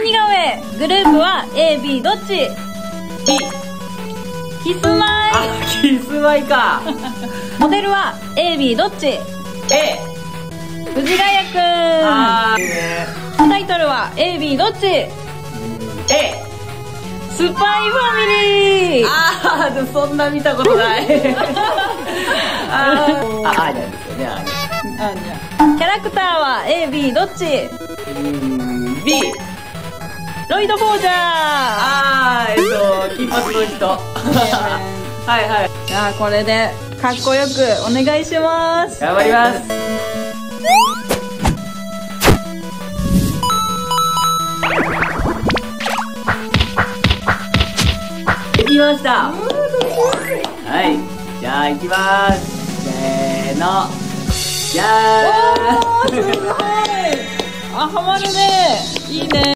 似顔絵グループは AB どっち？キスマイ。 キスマイか。 モデルは AB どっち？ 藤ヶ谷くん。タイトルは AB どっち？スパイファミリー。 でもそんな見たことない。ですよね、 キャラクターは AB どっち？ B。 ロイド・フォージャー。 金髪の人。はいはい。 じゃあこれでかっこよくお願いします。 頑張ります。できました。はい、じゃあ行きます。せーの。じゃーん。 おー、すごい。あ、ハマるね。いいね。